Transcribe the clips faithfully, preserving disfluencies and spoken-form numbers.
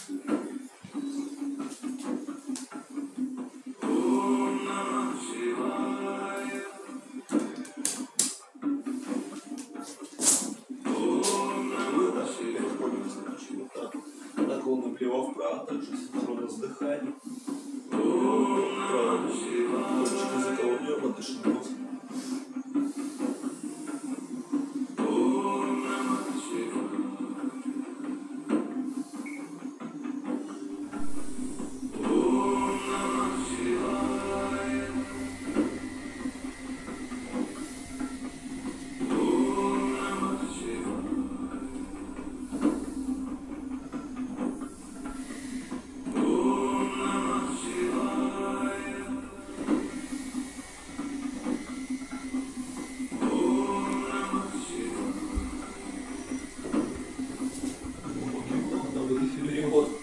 Наклон влево-вправо, также синхронно с дыханием. Правильно. Кончик языка умело, дышим носом. Переход.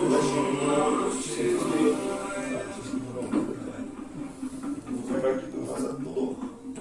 Назад, вдох.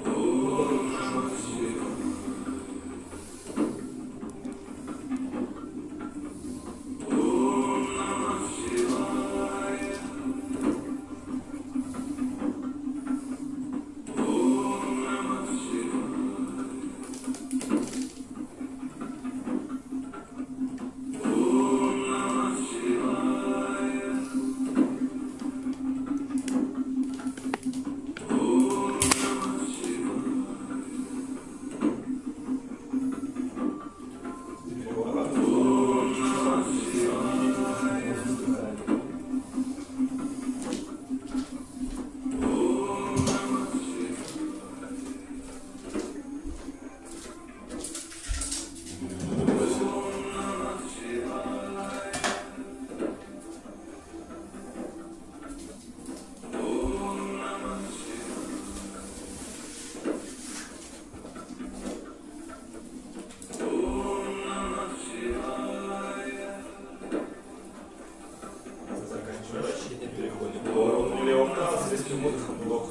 Вдох.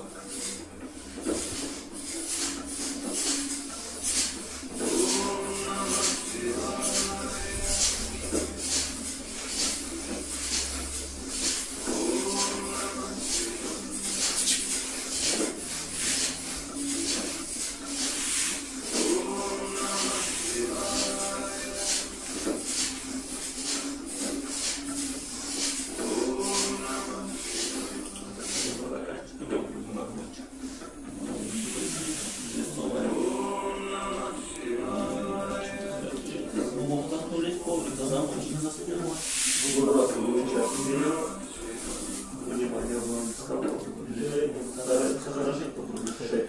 Внимание, старается заражать, потом решать.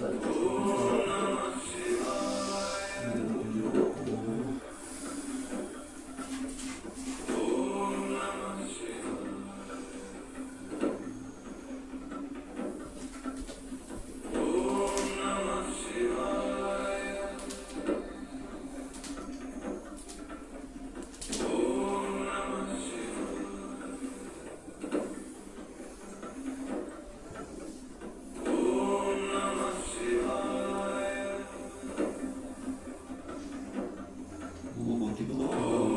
Глубокий вдох.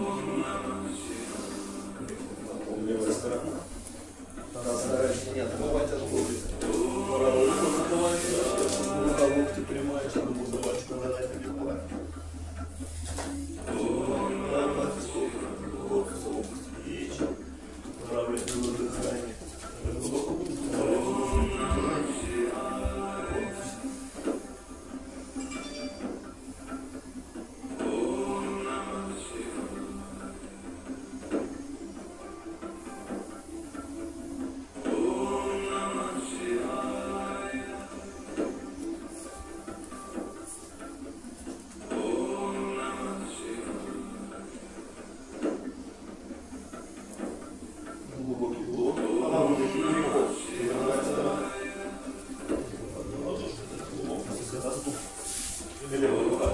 Левая сторона. Старайся не отрывать от локтя. Правую руку закрывай, рука локти прямая, чтобы мозговачка задать легко. Правое дыхание. Глубокий вдох. Левая рука.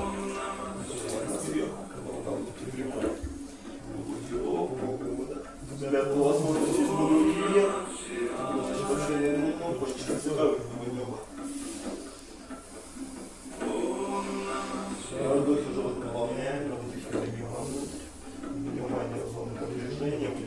Взгляд по возможности буду вверх. Почти сюда. Вдохи живот наполняем. Внимание в зону движения.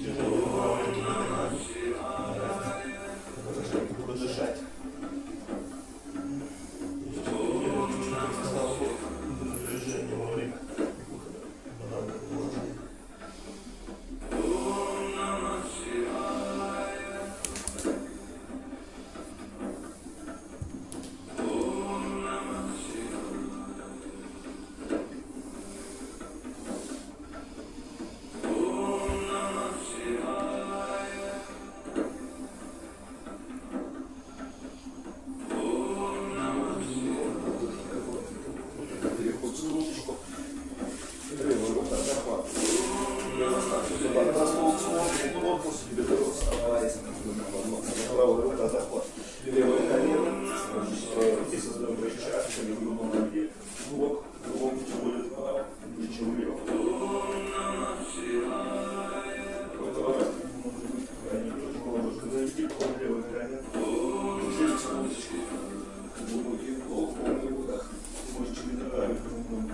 На стол смотрит, корпус, бедро вставайся, правая рука захват. Левое колено, руки создаем чашечками в грудном ноге. Лок, локти вводит вправо, плечо влево. Завести потом левое колено. Через курточку. Глубокий вдох, полный выдох. Можете бедрами грудном.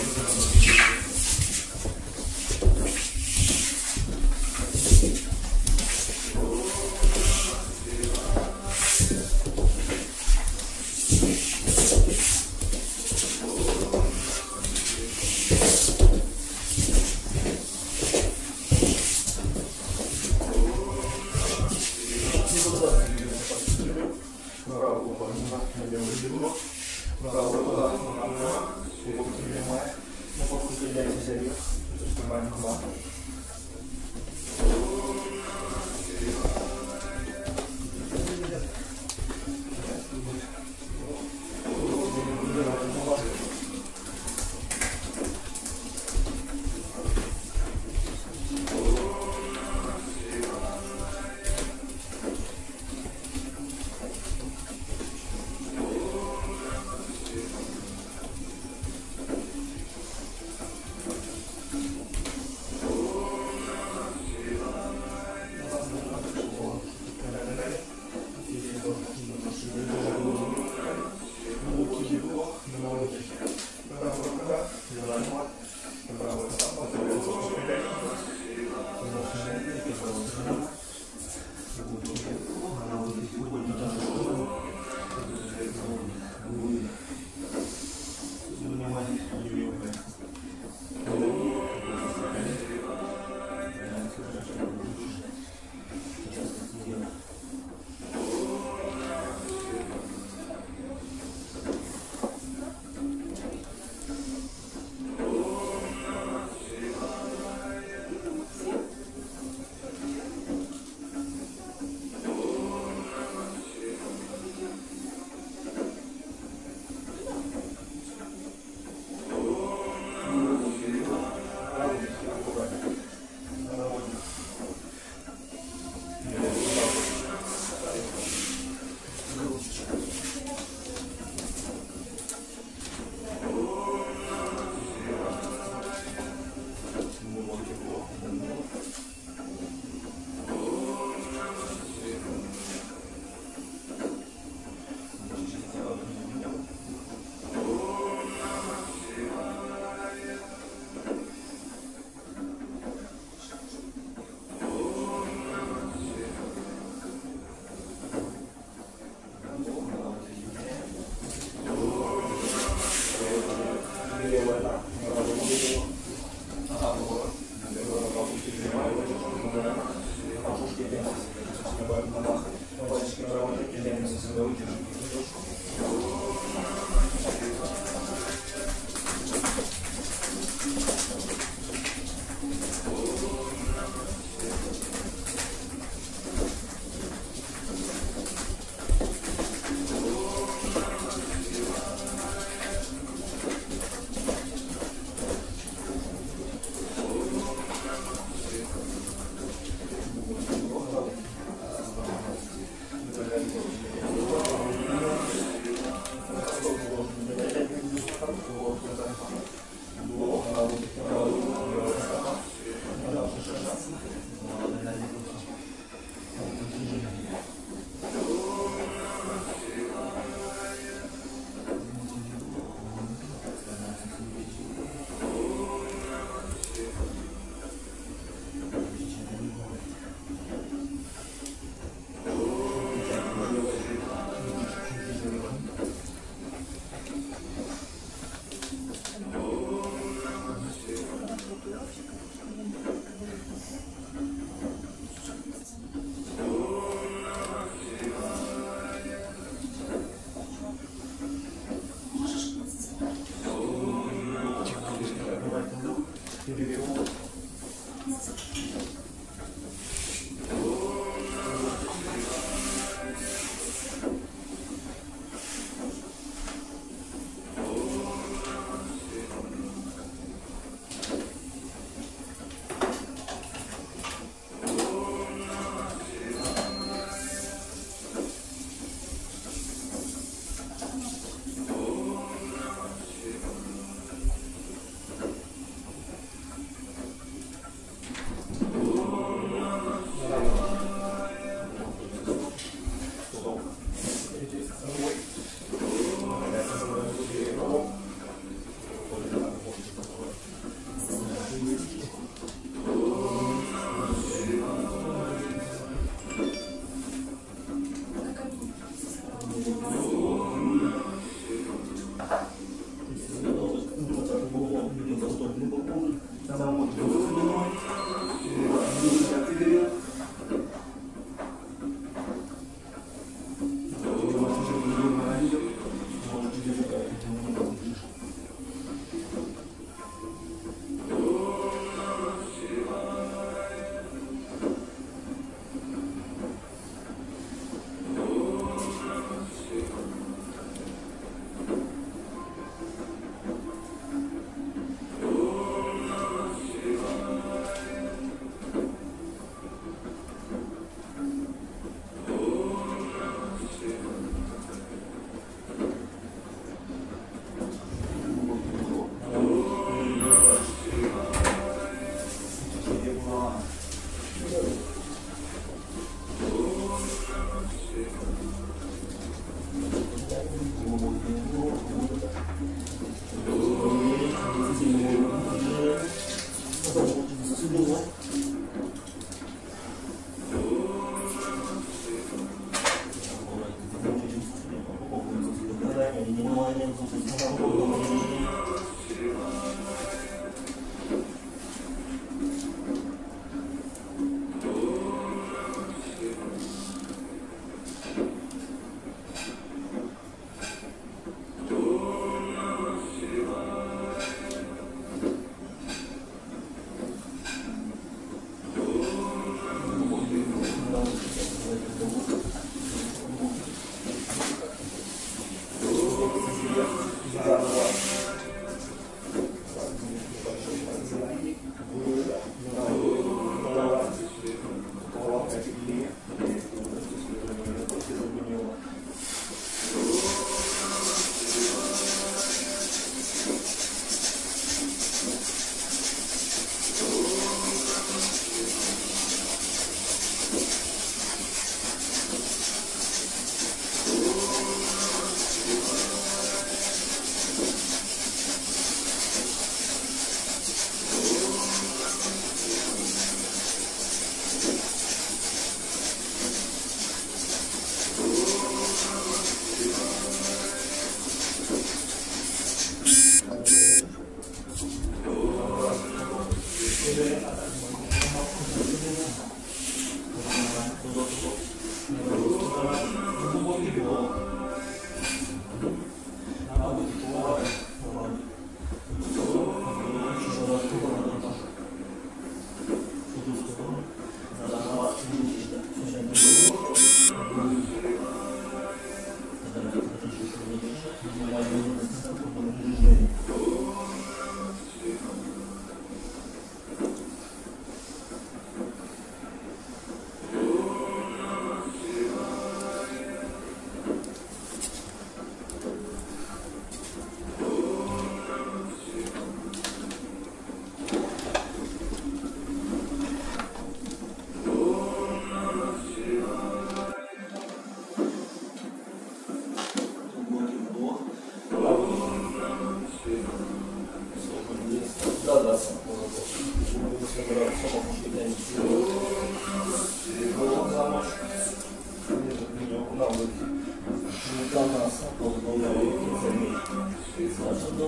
Thank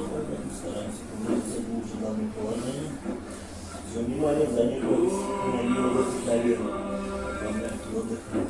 Стараемся погрузиться глубже в данное положение. Все внимание занялось наверх. Выдохнем.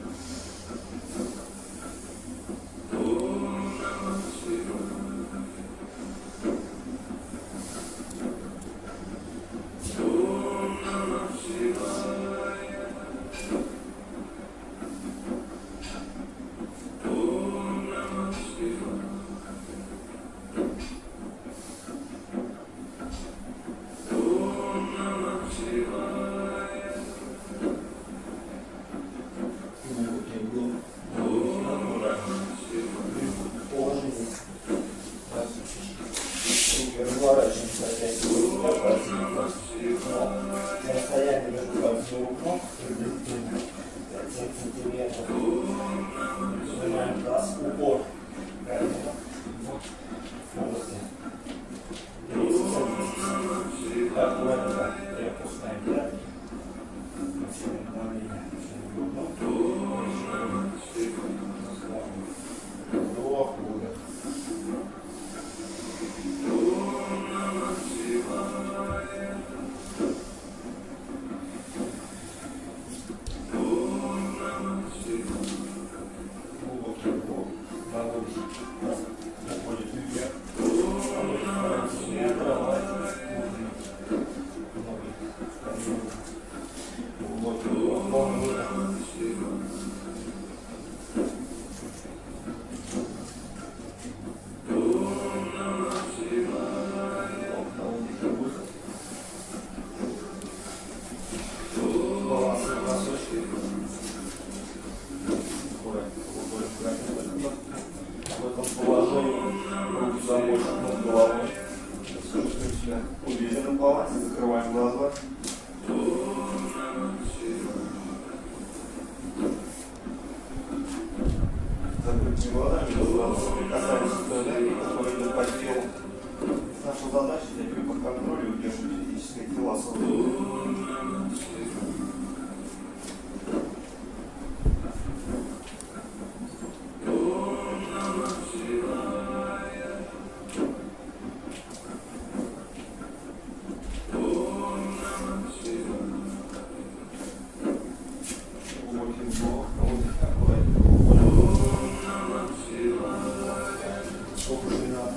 Разворачиваемся опять на расстоянии между пальцами рук ног приблизительно пять сантиметров. Сжимаем таз, упор. Аккуратно перепускаем пятки. Максимум давление. Вдох, выдох. В этом положении руки замочек над головой. Чувствуем себя уверенно в балансе, закрываем глаза. Закрытыми глазами касаемся той энергии, которая идет по телу. Наша задача взять ее под контроль и удерживать физическое тело особенно. Сколько же надо?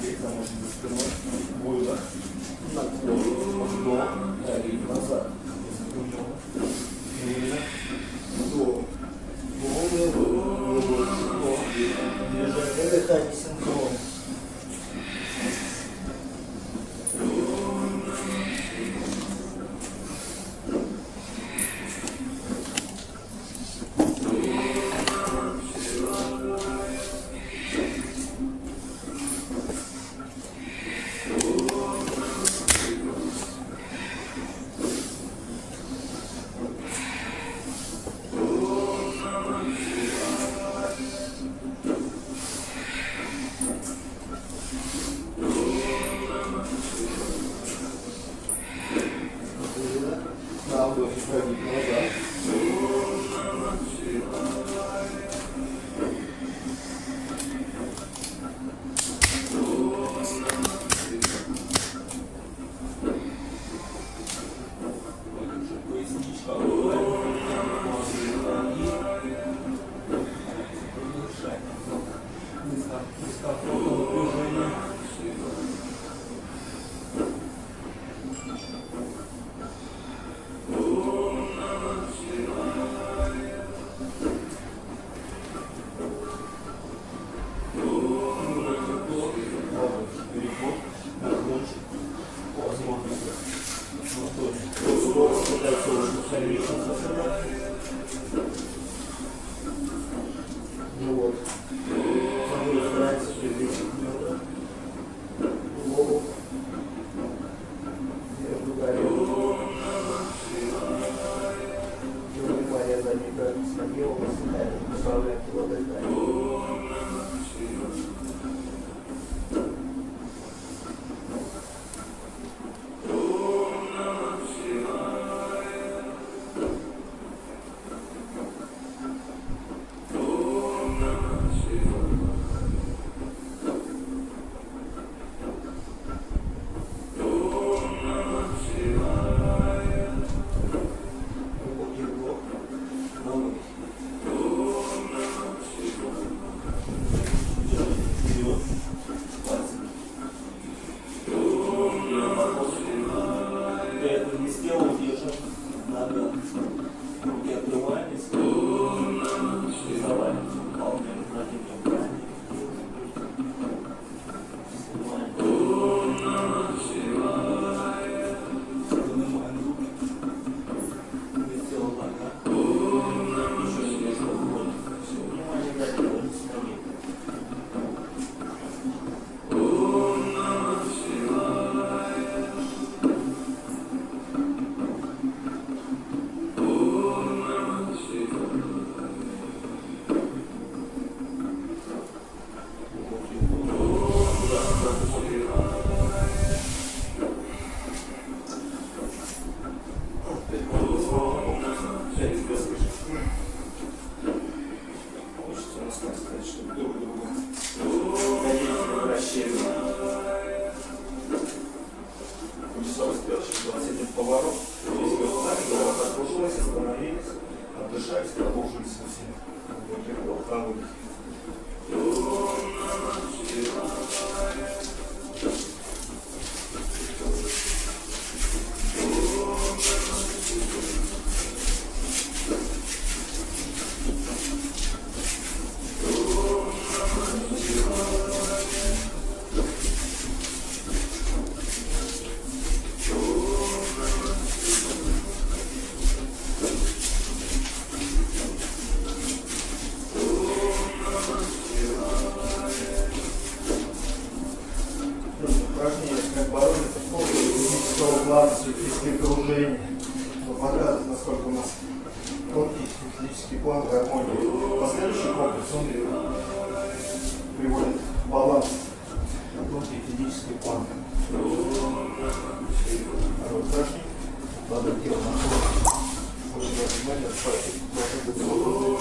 упражнение, как бороться с физического плана, физических окружений. Но показывает, насколько у нас тонкий физический план гармонии. Последующий комплекс он приводит в баланс тонкий физический план. Второе упражнение. Надо делать находку. Очень внимание, должен быть свободный.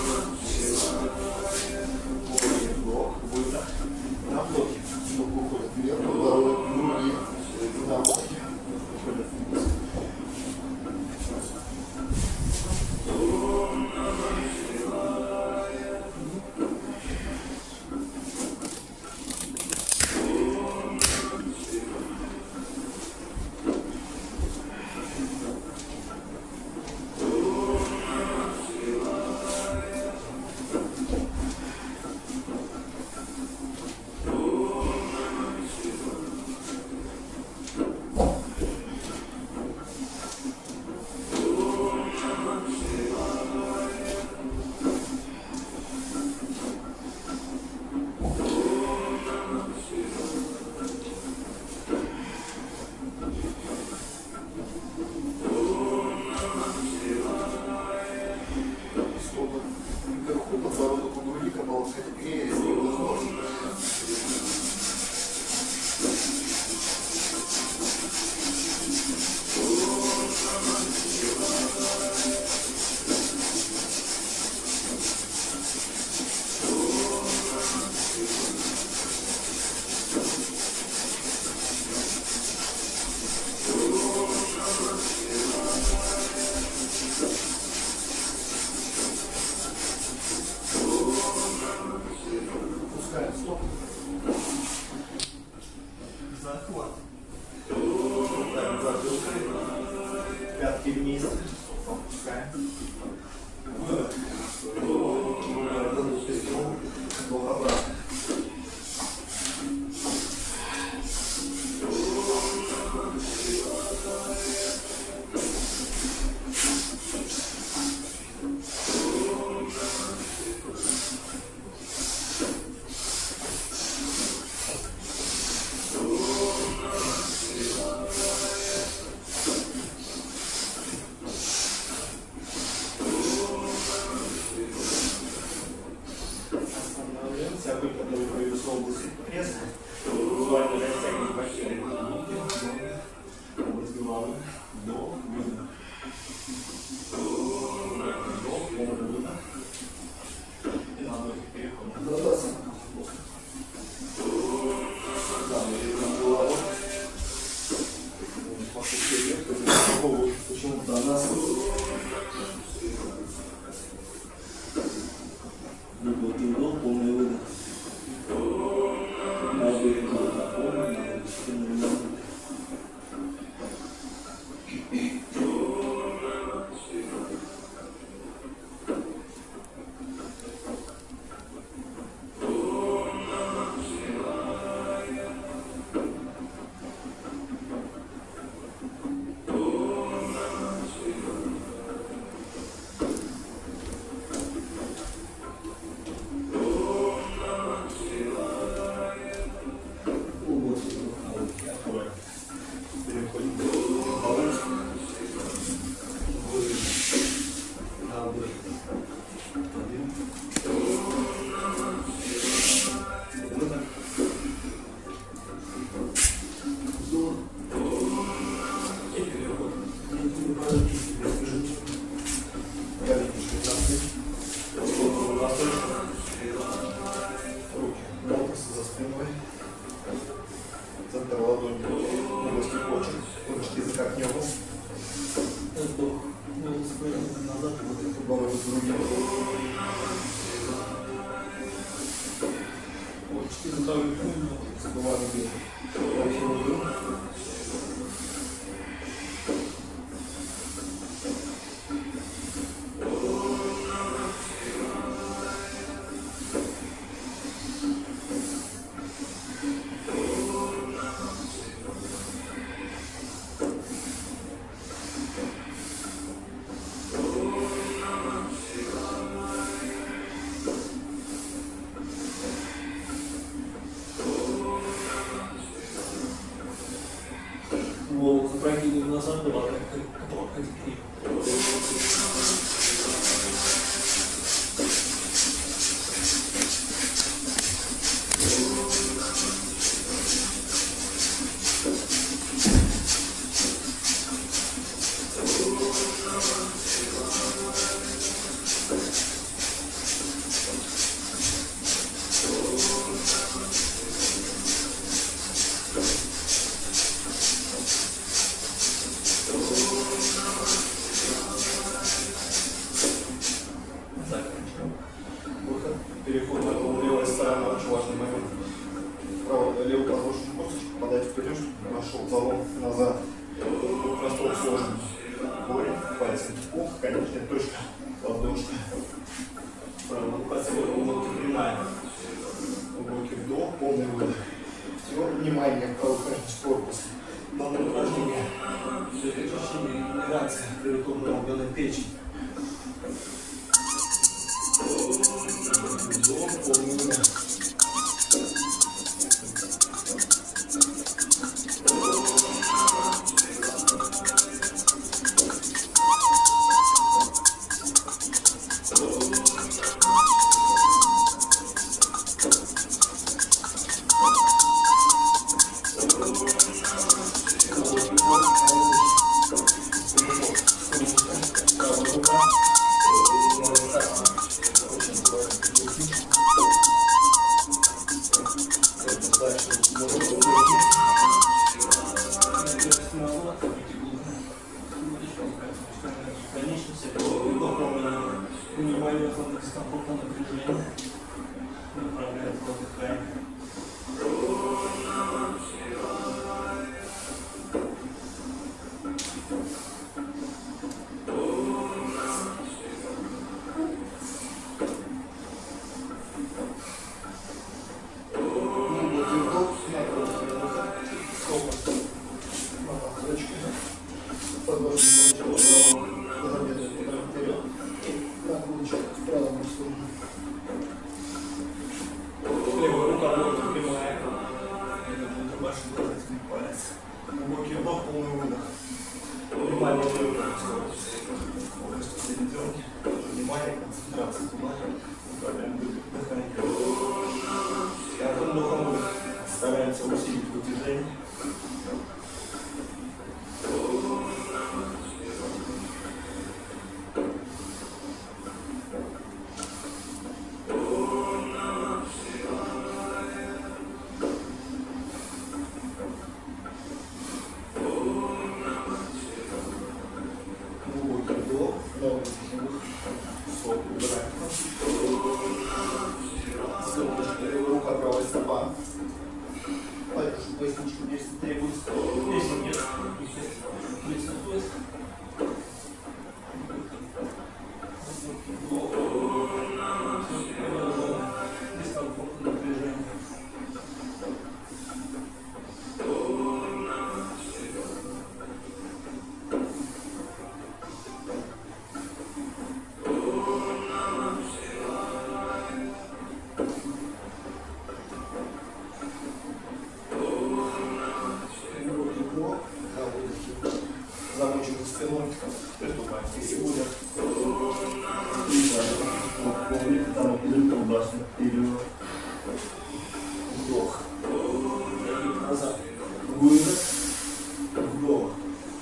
Вдох, выдох. На вдохе. Вдох уходит вверх, подбородок, груди. На вдохе. Уходит вниз. Голову запрокидываем назад, голова как каток. Переход на левая сторона, очень важный момент. Правый, левый подложечный косточку подать вперед, чтобы нашел залом назад. Простор сложный. Корень, пальцем. Ух, конечная точка, ладошка. Правый пальцем глубокий прямая. Глубокий вдох, полный выдох. Все, внимание, правый корпус. Данное упражнение для очищения регенерации перекладной органной печени. Вдох, полный выдох. Глубокий вдох, полный выдох. Внимание, внимание, концентрация, внимание, дыхание. Каждым вдохом мы стараемся усилить вытяжение. Рука, правая стопа. Поясничку здесь требуется. Здесь нет. Здесь находится. Дискомфорт, напряжение. Замученный спиной, приступаем к фигуре. И там летом башня вперед. Вдох. Назад. Выдох. Вдох.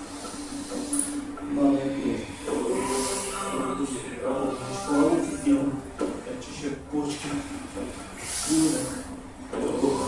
На ноги. Руки делаем. Очищаем почки. Выдох. Вдох.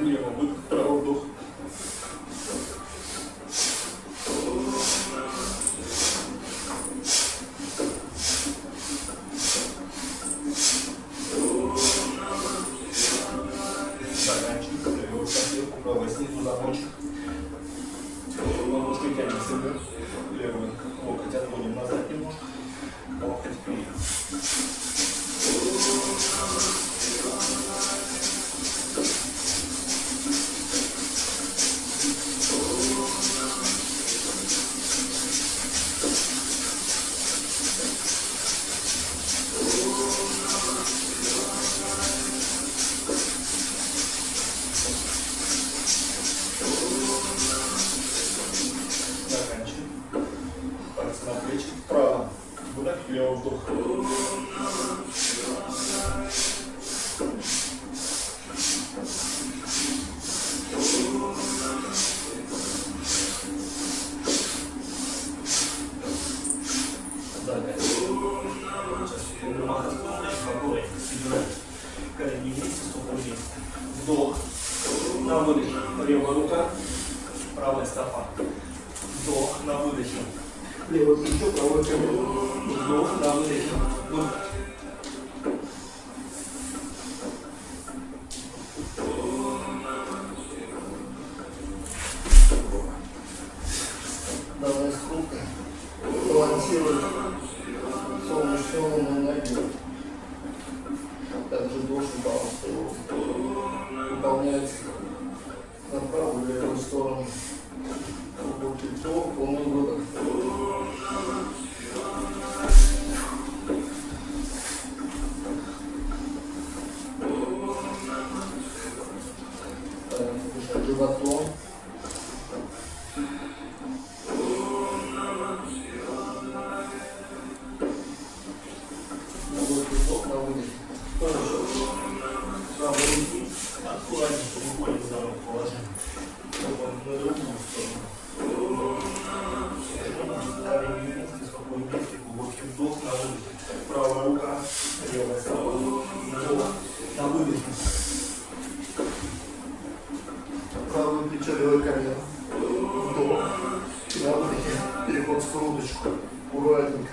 лево, выдох, правый вдох. Правый снизу замочек. Ладошкой тянем себе. Левый локоть отводим назад немножко. Локоть вперед. Вправо. Выдох, левый вдох. Колени вместе, стопы вместе. Вдох. На выдохе. Левая рука, правая стопа. Вдох на выдохе. Левое плечо, правое колено. Вдох на выдохе. Вдох. Давай сколько балансируй солнечную энергию. Также должен баланс выполнять на правую или левую сторону. Глубокий вдох, полный выдох. Дышать животом. Глубокий вдох на выдохе. Правой руки аккуратненько выходим в здоровое положение. Чтобы он на другую сторону. Колени вместе, спокойно вместе, глубокий вдох на выдохе. Правая рука, левая стопа. Вдох на выдохе. Правое плечо, левое колено. Вдох. На выдохе. Переход в скруточку. Аккуратненько.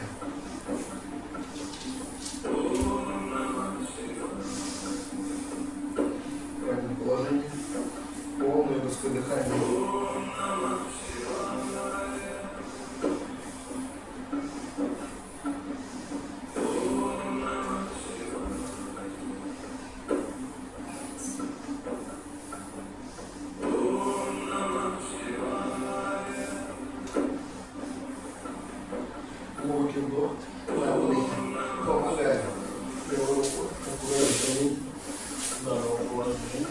Правильное положение. Полное русское дыхание. Глубокий вдох. На выдохе. Помогай. Левую руку. Аккуратно. Здоровое положение.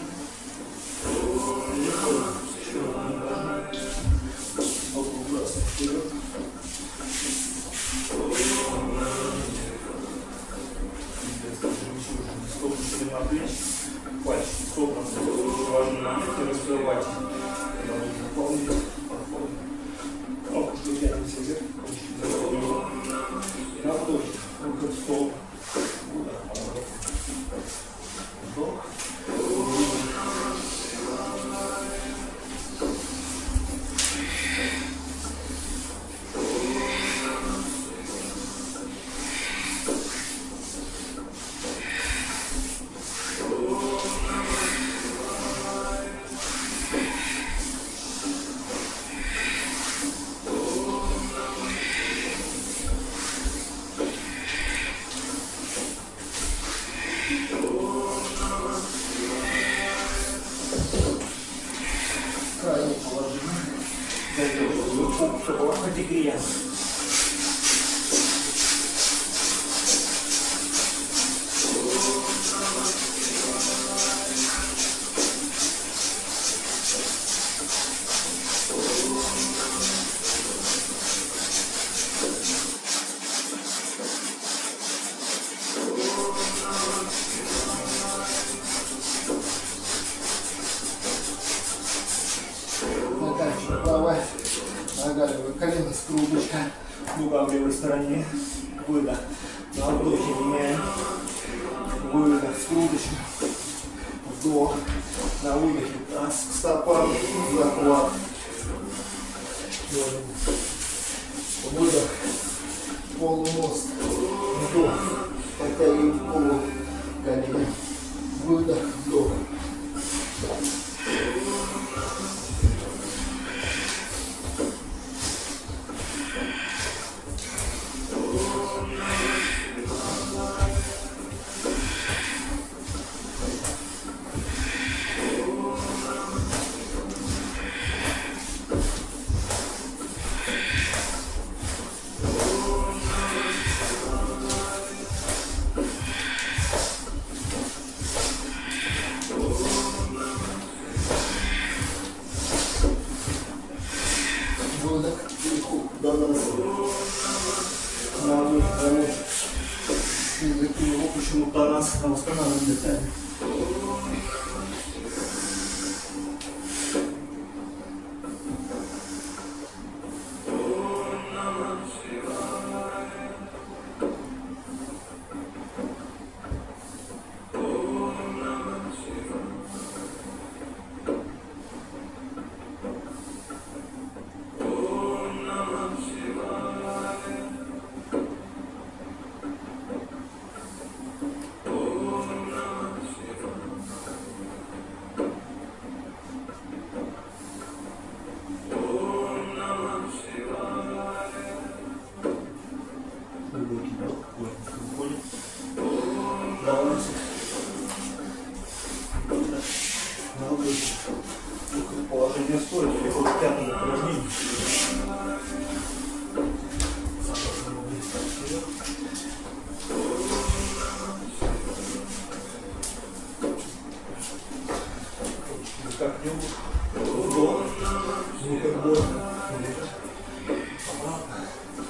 Вперед. Стопы ширина плеч, пальчики собраны. Важный момент не раскрывать. Когда нужно выполнить, подходим. Кнопочку тянемся вверх, ручки закрываем. И на вдохе. Рука в стол. Выдох, поворот. Вдох. Крайнее положение. Задерживаем. Чтобы локоть греем. Накачивай правая. Оголевая колено, скруточка. Нога в левой стороне. Выдох. На вдохе меняем. Выдох. Скруточка. Вдох. На выдохе. А с стопам захват. Выдох. Полумост. Вдох. Подтягиваем полу колени. Выдох. Вдох. Выдох. До нас. На одну сторону. Языки его почему-то раз восстанавливаем дыхание. Глубокий вдох, плотненько выходит. Баланс. На выдохе. Положение стоя, переход к пятому упражнению. Вдохнем. Вдох. Звук отбора. Обратно.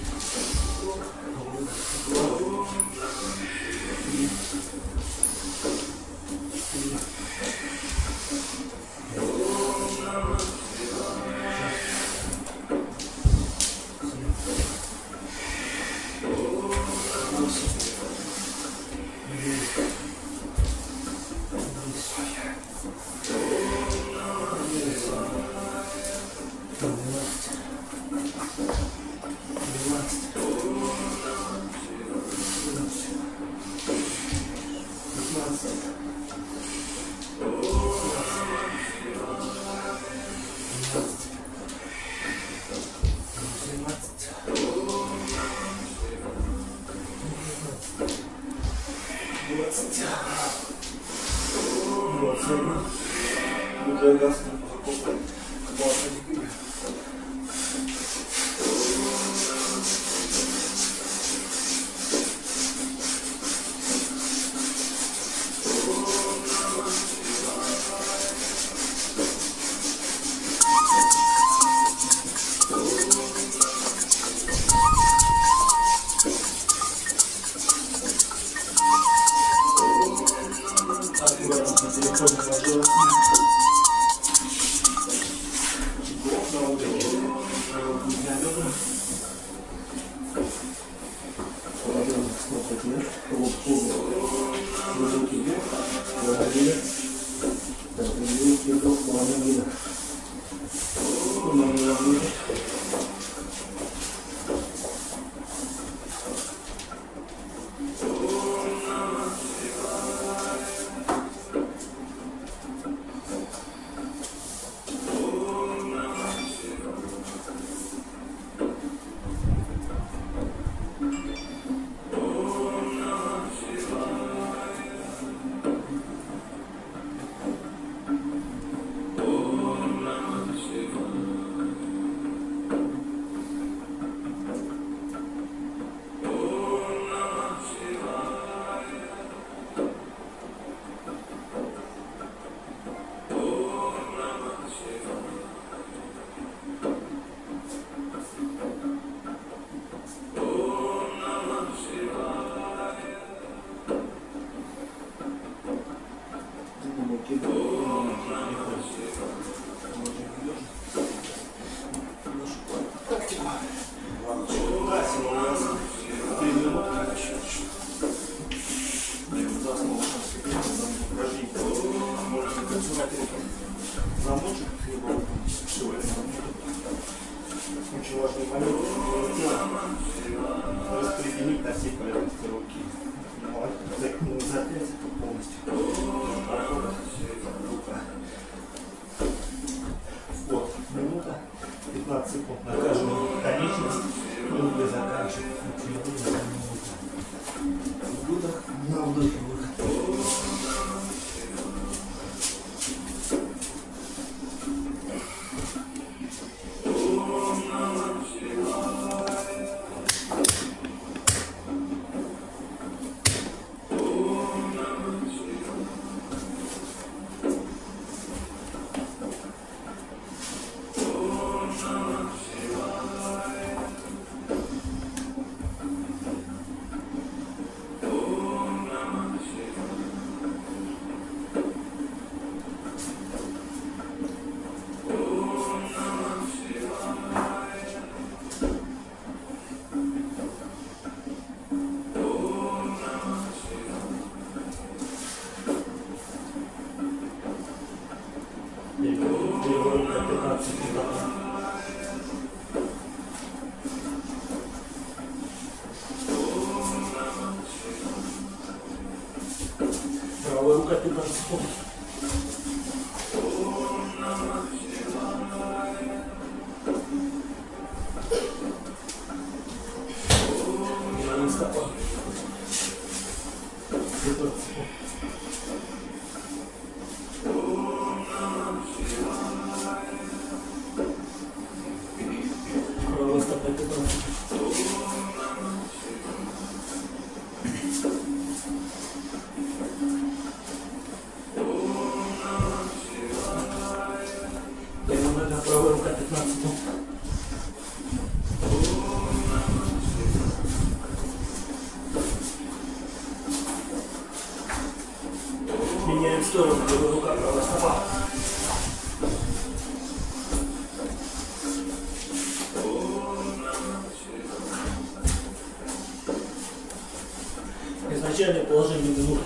Уже раз замочек, либо все это. Очень важный момент распределить на все поверхности руки. Не запять полностью. Рука. Вот, минута, пятнадцать секунд на каждую конечность. Минуты заканчиваем. Выдох, на вдохе выдох. Правая рука пятнадцать секунд. Левая стопа. пятнадцать секунд. Правая стопа пятнадцать секунд. Правая рука пятнадцать секунд. Меняем сторону, левая рука, правая стопа. Изначальное положение минута.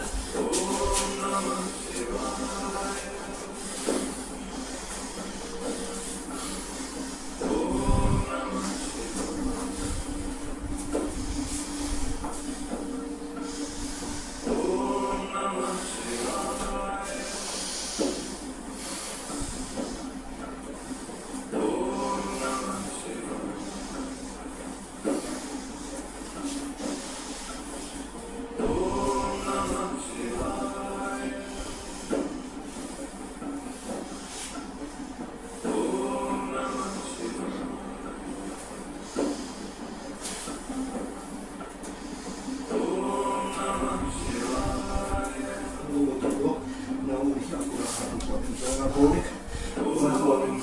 Коврик, заходим.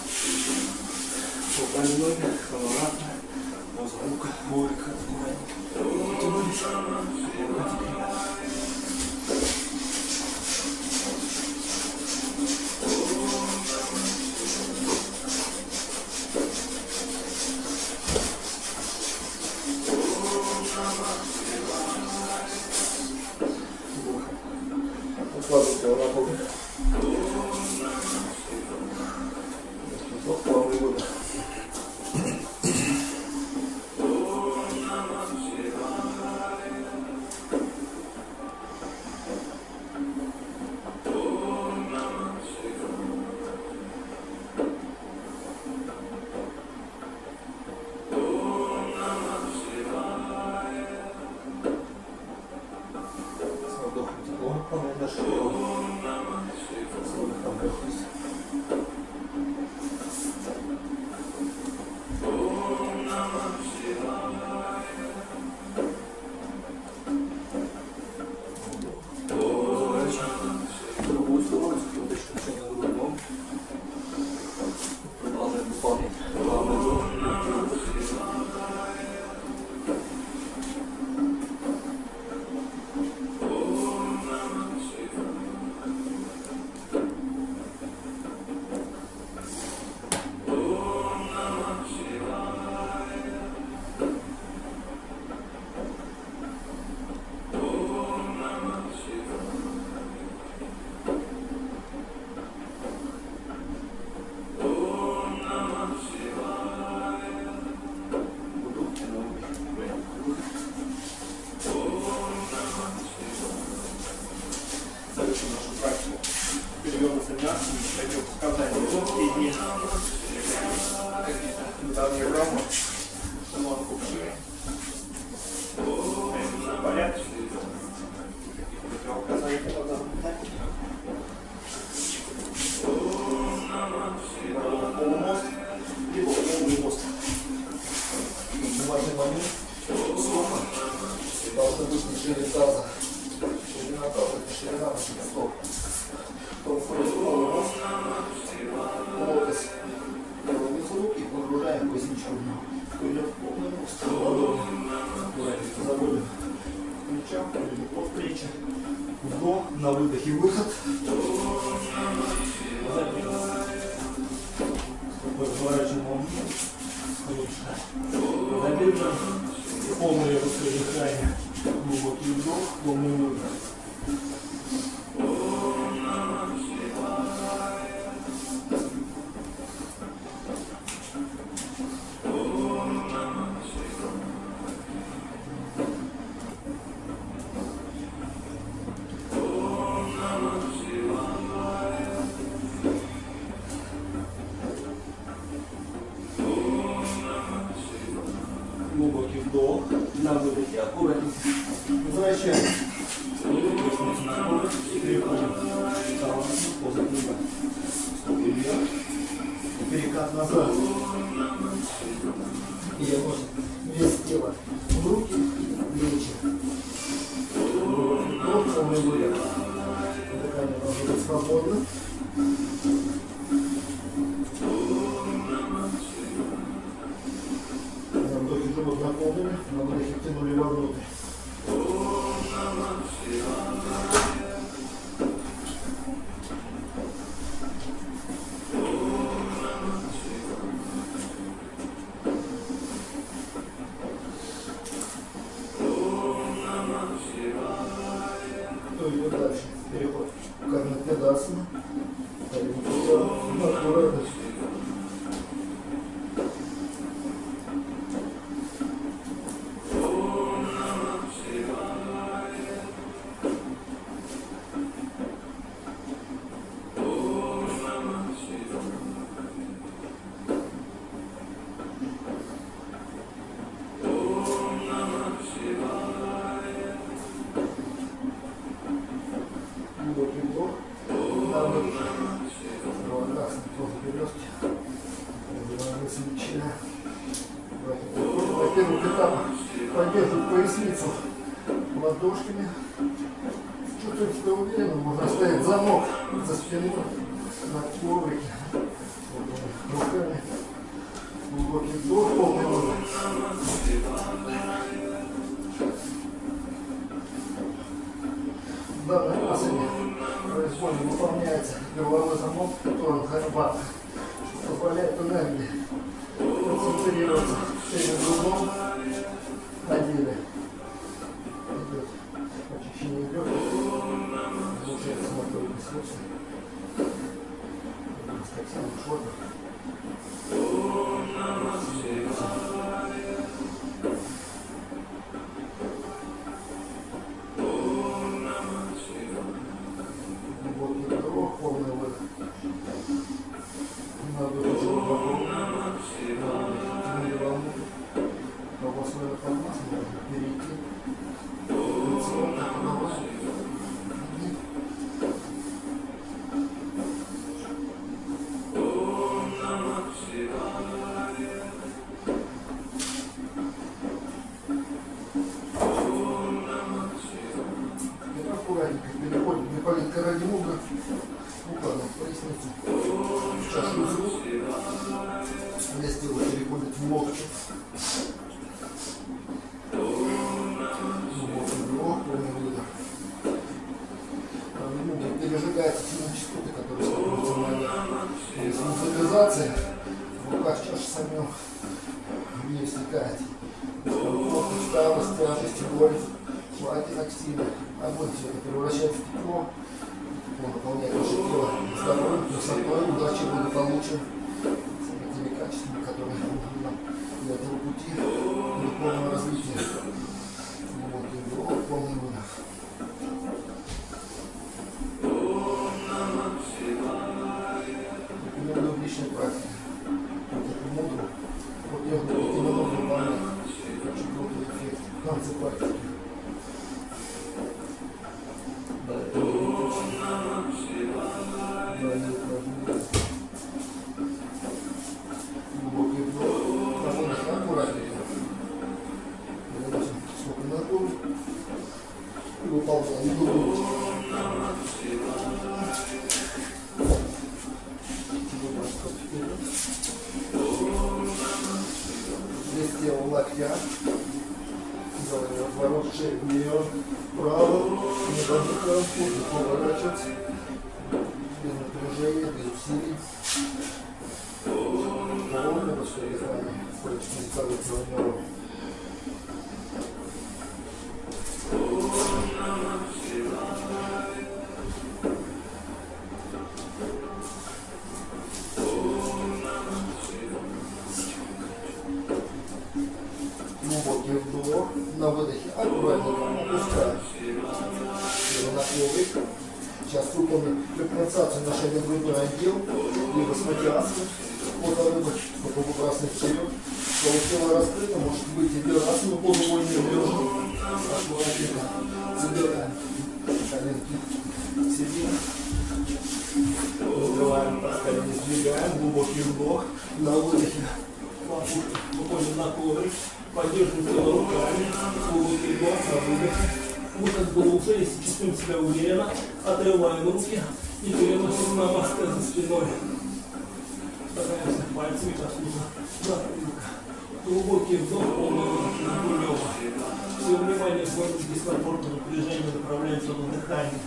Руками ноги, аккуратно. Рука, коврик, аккуратно. Потянулись. Откладывайте на коврик. Вот плавный выдох. ноги. Недавний рамок. Саманку шеи. В порядке. Указание тогда. Полумост, либо полный мост. Важный момент. Стопы должны быть не шире таза. Ширина таза – это ширина наших стоп. Потом входит полный мост. Лотос. Делаем внизу руки и погружаем поясничку в дно. Идет полный мост. Ладони. Аккуратненько заводим к плечам, или под плечи. Вдох, на выдохе выход. Разворачиваем забегаем. Полное выдыхание. Глубокий вдох, полный выдох. Глубокий вдох, на выдохе аккуратненько. Возвращаем. И переходим в баланс поза круга. Стопы вверх. Перекат назад. Переносим вес тела в руки и плечи. Глубокий вдох, полный выдох. Дыхание должно быть свободно. Живот наполнили, на выдохе тянули вовнутрь. Кто идет дальше? Переход. Карнакадасана. Аккуратно. Глубокий вдох. На выдох. Кровообрастный поза березки. Называем мысль меча. На первых этапах поддерживать поясницу ладошками. Чувствуем себя уверенно. Можно оставить замок за спиной на коврике. Руками. Глубокий вдох, полный выдох. В данной посаде произвольно выполняется горловой замок, который хорбат, что позволяет энергии концентрироваться перед зубом на деле. Идет очищение легких, получается моторный ресурс. Токсин, шотер. Глубокий вдох, полный выдох. Надо очень глубоко. Тянули вовнутрь. Колбасной формат можно перейти. Лицо, голова. Аккуратненько переходим на политика ради муга. Укладом в поясницу. Чашу из рук. Вес тела переходит в локти. Глубокий вдох, полный выдох. Муга пережигается сильные частоты, которые становятся на Если музыкализация, в руках чаша самим в ней стекает. Усталость, тяжесть, боль. Один активный огонь все это превращается в тепло, тепло наполняет наше тело здоровьем, красотой, удачей, благополучием, теми качествами, которые нужны нам для этого пути, для полного развития. Глубокий вдох, полный выдох. Рекомендую отличная практика. Вот это мудро. Вот я говорю, это много выполнять. Очень крутой эффект в конце практики. Да, это очень. Далее упражнение. Глубокий вдох. Довольно аккуратненько. Выносим сколько нагрузок. И выполняем глубокий. Здесь тело локтя. Делаем разворот шеи вперед, вправо. Не должны транспортно поворачиваться. Без напряжения, без усилий. Ровно расширение почечной коробки нервов. Глубокий вдох, на выдохе аккуратненько опускаем его на коврик. Сейчас выполним компенсацию на шейно-грудной отдел, либо с матиасом, поза рыбы, чтобы выбрасывать вперед. Полутело раскрыто, может быть и бирасана, полувольный лежа. Аккуратненько забираем коленки к себе. Закрываем, постоянно сдвигаем, глубокий вдох, на выдохе. Выходим на коврик. Поддерживаем тело руками, глубокий вдох, на выдохе. Мы как бы уже, если чувствуем себя уверенно, отрываем руки и переносим на намасте за спиной. Стараемся пальцами коснуться затылка. Глубокий вдох, полный выдох из гулёва. Все внимание в зону дискомфорта, напряжения направляется на дыхание.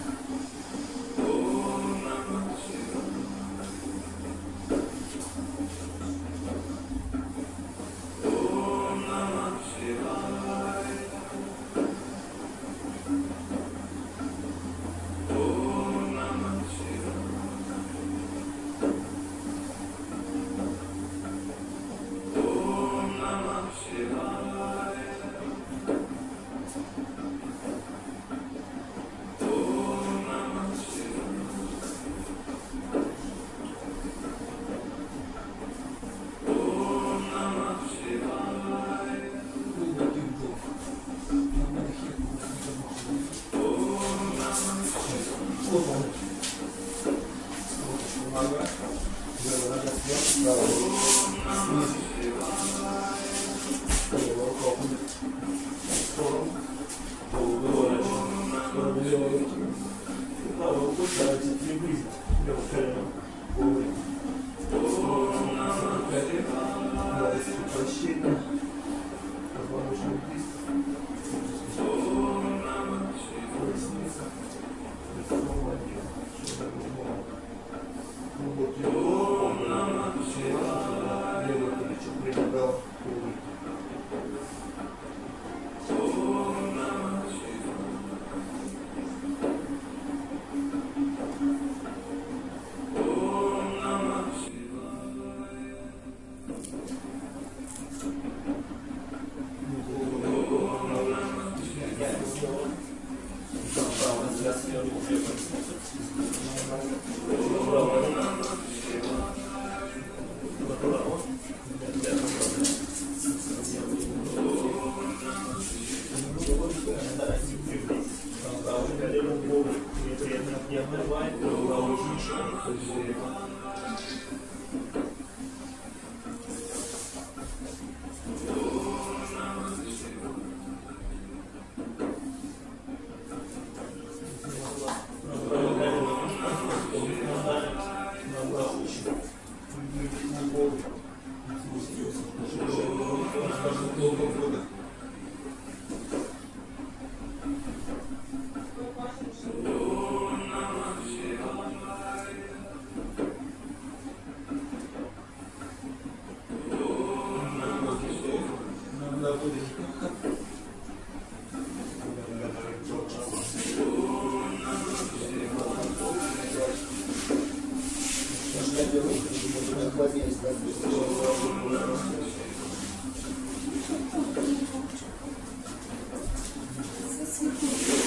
Thank you.